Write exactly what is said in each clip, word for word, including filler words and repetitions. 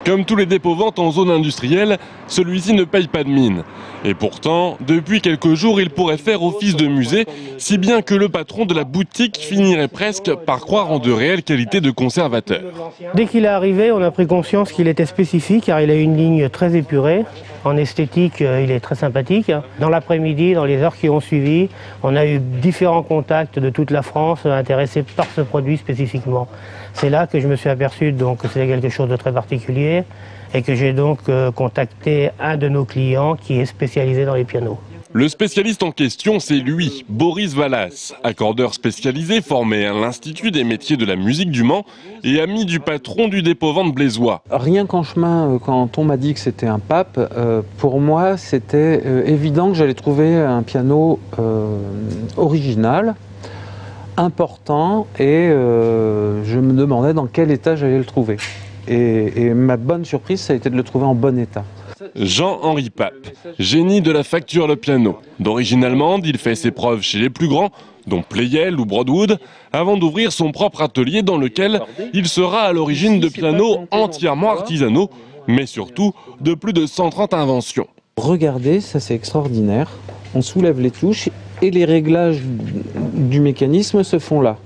Comme tous les dépôts-ventes en zone industrielle, celui-ci ne paye pas de mine. Et pourtant, depuis quelques jours, il pourrait faire office de musée, si bien que le patron de la boutique finirait presque par croire en de réelles qualités de conservateur. Dès qu'il est arrivé, on a pris conscience qu'il était spécifique, car il a une ligne très épurée. En esthétique, il est très sympathique. Dans l'après-midi, dans les heures qui ont suivi, on a eu différents contacts de toute la France intéressés par ce produit spécifiquement. C'est là que je me suis aperçu donc, que c'était quelque chose de très particulier et que j'ai donc euh, contacté un de nos clients qui est spécialisé dans les pianos. Le spécialiste en question, c'est lui, Boris Vallas, accordeur spécialisé formé à l'Institut des métiers de la musique du Mans et ami du patron du dépôt-vente blésois. Rien qu'en chemin, quand on m'a dit que c'était un pape, euh, pour moi c'était euh, évident que j'allais trouver un piano euh, original, important, et euh, je me demandais dans quel état j'allais le trouver. Et, et ma bonne surprise, ça a été de le trouver en bon état. Jean-Henri Pape, génie de la facture le piano. D'origine allemande, il fait ses preuves chez les plus grands, dont Pleyel ou Broadwood, avant d'ouvrir son propre atelier dans lequel il sera à l'origine de pianos entièrement artisanaux, mais surtout de plus de cent trente inventions. Regardez, ça c'est extraordinaire. On soulève les touches et les réglages du mécanisme se font là.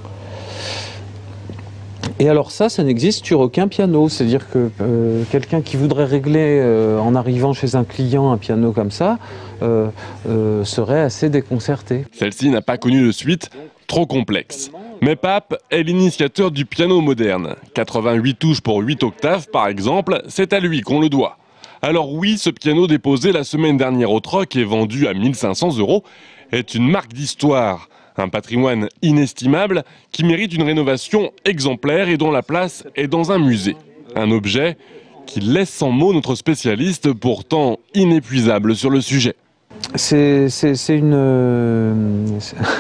Et alors ça, ça n'existe sur aucun piano. C'est-à-dire que euh, quelqu'un qui voudrait régler euh, en arrivant chez un client un piano comme ça euh, euh, serait assez déconcerté. Celle-ci n'a pas connu de suite, trop complexe. Mais Pape est l'initiateur du piano moderne. quatre-vingt-huit touches pour huit octaves par exemple, c'est à lui qu'on le doit. Alors oui, ce piano déposé la semaine dernière au Troc et vendu à mille cinq cents euros est une marque d'histoire. Un patrimoine inestimable qui mérite une rénovation exemplaire et dont la place est dans un musée. Un objet qui laisse sans mots notre spécialiste, pourtant inépuisable sur le sujet. C'est une,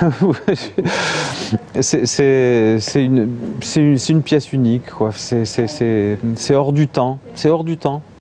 c'est une, une pièce unique, quoi. C'est hors du temps. C'est hors du temps.